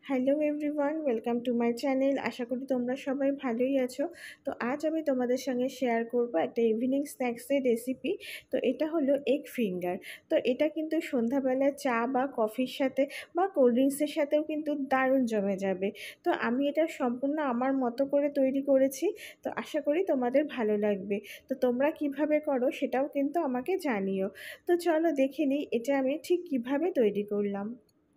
Hello everyone, welcome to my channel. আশা করি তোমরা সবাই ভালোই আছো। তো আজ আমি তোমাদের সঙ্গে শেয়ার করব একটা ইভিনিং স্ন্যাক্সের রেসিপি। তো এটা হলো এগ ফিঙ্গার। তো এটা কিন্তু সন্ধ্যাবেলা চা বা কফির সাথে বা কোল্ড ড্রিঙ্কসের সাথেও কিন্তু দারুণ জমে যাবে। তো আমি এটা সম্পূর্ণ আমার মতো করে তৈরি করেছি। তো আশা করি তোমাদের ভালো লাগবে। তো তোমরা কিভাবে করো সেটাও কিন্তু আমাকে জানিও। তো চলো দেখে নিই এটা আমি ঠিক কিভাবে তৈরি করলাম।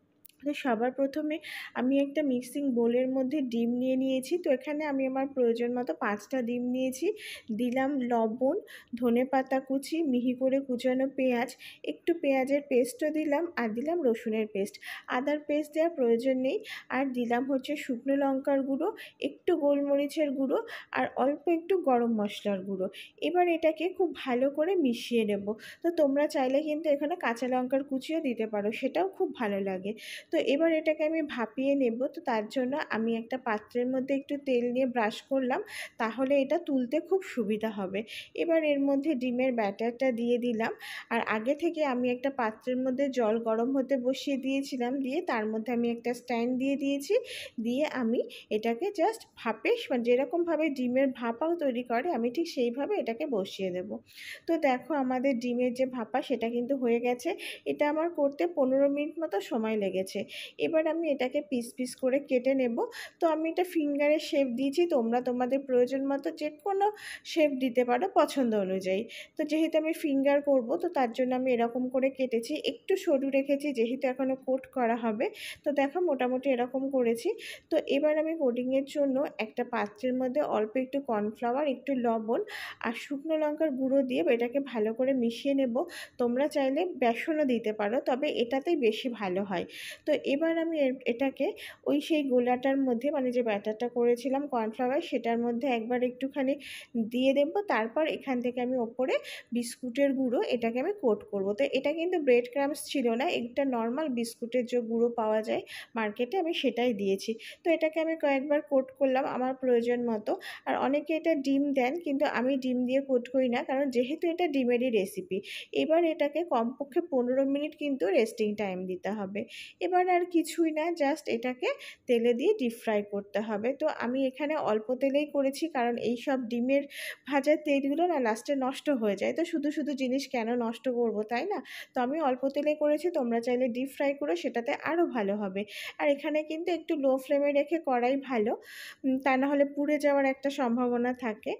তো সবার প্রথমে আমি একটা মিক্সিং বোলের মধ্যে ডিম নিয়ে নিয়েছি। তো এখানে আমি আমার প্রয়োজন মতো 5টা ডিম নিয়েছি। দিলাম লবণ, ধনেপাতা কুচি, মিহি করে কুচানো পেঁয়াজ, একটু পেঁয়াজের পেস্টও দিলাম, আর দিলাম রসুনের পেস্ট। আদার পেস্ট দেওয়ার প্রয়োজন নেই। আর দিলাম হচ্ছে শুকনো লঙ্কার গুঁড়ো, একটু গোলমরিচের গুঁড়ো, আর অল্প একটু গরম মশলার গুঁড়ো। এবার এটাকে খুব ভালো করে মিশিয়ে নেব। তো তোমরা চাইলে কিন্তু এখানে কাঁচা লঙ্কার কুচিও দিতে পারো, সেটাও খুব ভালো লাগে। তো এবার এটাকে আমি ভাপিয়ে নেব। তো তার জন্য আমি একটা পাত্রের মধ্যে একটু তেল নিয়ে ব্রাশ করলাম, তাহলে এটা তুলতে খুব সুবিধা হবে। এবার এর মধ্যে ডিমের ব্যাটারটা দিয়ে দিলাম। আর আগে থেকে আমি একটা পাত্রের মধ্যে জল গরম হতে বসিয়ে দিয়েছিলাম, দিয়ে তার মধ্যে আমি একটা স্ট্যান্ড দিয়ে দিয়েছি। দিয়ে আমি এটাকে জাস্ট ভাপে, মানে যেরকমভাবে ডিমের ভাপাও তৈরি করে আমি ঠিক সেইভাবে এটাকে বসিয়ে দেব। তো দেখো আমাদের ডিমের যে ভাপা সেটা কিন্তু হয়ে গেছে। এটা আমার করতে 15 মিনিট মতো সময় লেগেছে। এবার আমি এটাকে পিস পিস করে কেটে নেব। তো আমি এটা ফিঙ্গারের শেপ দিয়েছি, তোমরা তোমাদের প্রয়োজন মতো যে কোনো শেপ দিতে পারো পছন্দ অনুযায়ী। তো যেহেতু আমি ফিঙ্গার করব, তো তার জন্য আমি এরকম করে কেটেছি, একটু সরু রেখেছি যেহেতু এখনও কোট করা হবে। তো দেখো মোটামুটি এরকম করেছি। তো এবার আমি কোটিংয়ের জন্য একটা পাত্রের মধ্যে অল্প একটু কর্নফ্লাওয়ার, একটু লবণ আর শুকনো লঙ্কার গুঁড়ো দিয়ে এটাকে ভালো করে মিশিয়ে নেব। তোমরা চাইলে বেসনও দিতে পারো, তবে এটাতেই বেশি ভালো হয়। তো এবার আমি এটাকে ওই সেই গোলাটার মধ্যে, মানে যে ব্যাটারটা করেছিলাম কর্নফ্লাওয়ার, সেটার মধ্যে একবার একটুখানি দিয়ে দেবো। তারপর এখান থেকে আমি ওপরে বিস্কুটের গুঁড়ো এটাকে আমি কোট করব। তো এটা কিন্তু ব্রেড ক্রাম্বস ছিল না, একটা নর্মাল বিস্কুটের যে গুঁড়ো পাওয়া যায় মার্কেটে, আমি সেটাই দিয়েছি। তো এটাকে আমি কয়েকবার কোট করলাম আমার প্রয়োজন মতো। আর অনেকে এটা ডিম দেন, কিন্তু আমি ডিম দিয়ে কোট করি না, কারণ যেহেতু এটা ডিমেরই রেসিপি। এবার এটাকে কমপক্ষে 15 মিনিট কিন্তু রেস্টিং টাইম দিতে হবে। এবার আর কিছুই না, জাস্ট এটাকে তেলে দিয়ে ডিপ ফ্রাই করতে হবে। তো আমি এখানে অল্প তেলেই করেছি, কারণ এই সব ডিমের ভাজার তেলগুলো না লাস্টে নষ্ট হয়ে যায়। তো শুধু শুধু জিনিস কেন নষ্ট করব, তাই না? তো আমি অল্প তেলে করেছি, তোমরা চাইলে ডিপ ফ্রাই করো, সেটাতে আরও ভালো হবে। আর এখানে কিন্তু একটু লো ফ্লেমে রেখে করাই ভালো, তা না হলে পুড়ে যাওয়ার একটা সম্ভাবনা থাকে।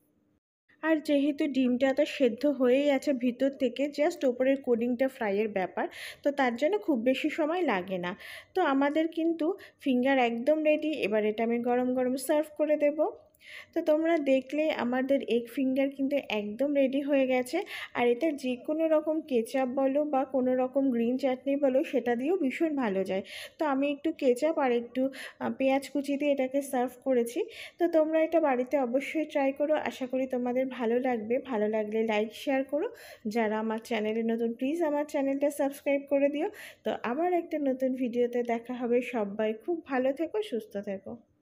আর যেহেতু ডিমটা তো সেদ্ধ হয়েই আছে ভিতর থেকে, জাস্ট ওপরের কোডিংটা ফ্রাইয়ের ব্যাপার, তো তার জন্য খুব বেশি সময় লাগে না। তো আমাদের কিন্তু ফিঙ্গার একদম রেডি। এবার এটা আমি গরম গরম সার্ভ করে দেব। তো তোমরা দেখলে আমাদের এগ ফিঙ্গার কিন্তু একদম রেডি হয়ে গেছে। আর এটা যে কোনো রকম কেচাপ বলো বা কোনো রকম গ্রিন চাটনি বলো, সেটা দিয়েও ভীষণ ভালো যায়। তো আমি একটু কেচাপ আর একটু পেঁয়াজ কুচি দিয়ে এটাকে সার্ভ করেছি। তো তোমরা এটা বাড়িতে অবশ্যই ট্রাই করো, আশা করি তোমাদের ভালো লাগবে। ভালো লাগলে লাইক শেয়ার করো। যারা আমার চ্যানেলে নতুন, প্লিজ আমার চ্যানেলটা সাবস্ক্রাইব করে দিও। তো আবার একটা নতুন ভিডিওতে দেখা হবে। সবাই খুব ভালো থেকো, সুস্থ থেকো।